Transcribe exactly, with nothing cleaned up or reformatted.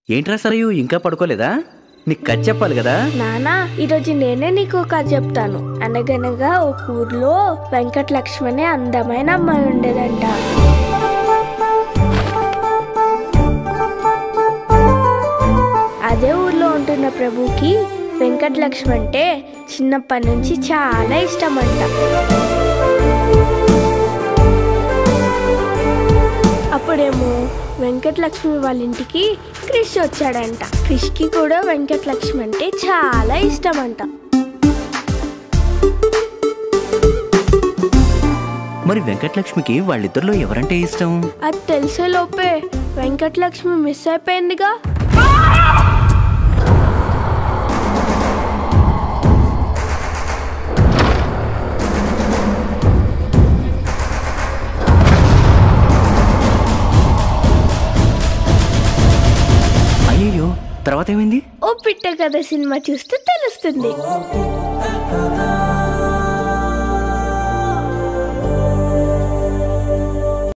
ఏంట్రా సరయు ఇంకా పడుకోలేదా? నీకు కథ చెప్పాలి కదా. నానా, ఈరోజు నేనే నీకు కథ చెప్తాను. అనగనగా ఒక ఊర్లో వెంకట లక్ష్మి అనే అందమైన అమ్మాయి ఉండేదంట. అదే ఊర్లో ఉంటున్న ప్రభుకి వెంకట లక్ష్మి అంటే చిన్నప్పటి నుంచి చాలా ఇష్టం అంట. అప్పుడేమో వెంకటలక్ష్మి వాళ్ళ ఇంటికి క్రిష్ వచ్చాడంట. క్రిష్కి కూడా వెంకటలక్ష్మి అంటే చాలా ఇష్టం అంట. మరి వెంకటలక్ష్మికి వాళ్ళిద్దరిలో ఎవరంటే ఇష్టం? అది తెలిసే లోపే వెంకటలక్ష్మి మిస్ అయిపోయిందిగా. అయ్యో, తర్వాత ఏమైంది? ఓ పిట్ట కథ సినిమా చూస్తే తెలుస్తుంది.